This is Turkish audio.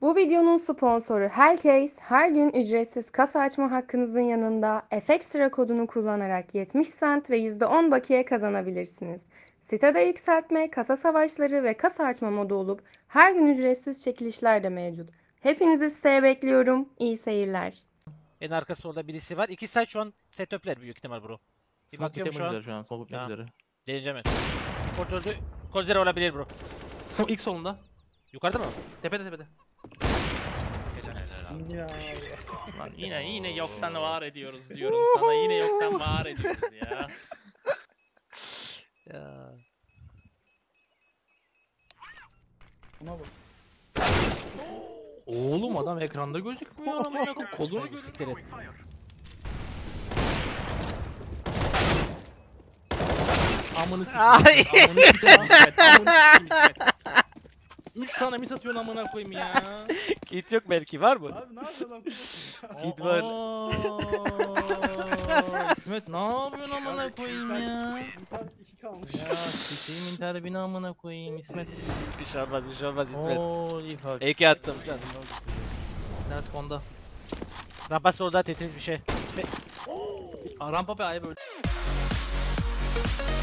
Bu videonun sponsoru Hellcase, her gün ücretsiz kasa açma hakkınızın yanında FXTRA kodunu kullanarak 70 cent ve %10 bakiye kazanabilirsiniz. Sitede yükseltme, kasa savaşları ve kasa açma modu olup her gün ücretsiz çekilişler de mevcut. Hepinizi siteye bekliyorum. İyi seyirler. En arka solda birisi var. İki side şu an setup'ler büyük ihtimal bro. Bir Smoke bakıyorum şu an. üzere şu an. Smoke bitmek Tamam. üzere. Deneyeceğim ben. Kod öldü. Kod zero olabilir bro. İlk solunda. Yukarıda mı? Tepede. Ya. Lan yine yoktan var ediyoruz diyorum sana. Yine yoktan var ediyoruz ya. Ya. Buna bak. Oğlum adam ekranda gözükmüyor ama ya kolunu Siktir gözüküyor. et. Amını Ay. sikeyim. Amını sikeyim İsmet. Amını sikeyim İsmet. 3 tane mis atıyorsun amına koyayım ya. Kit yok belki var mı? Abi ne yapıyorsun lan? Kit var. Aa, İsmet ne yapıyorsun amına koyayım ya? İnter 2 kalmış. Ya sikeyim interbini amına koyayım İsmet. Bir şey olmaz İsmet. Holy fuck. EK attım. Ders konda. Rampa solda Tetris bir şey. Rampa ve ayı böyle.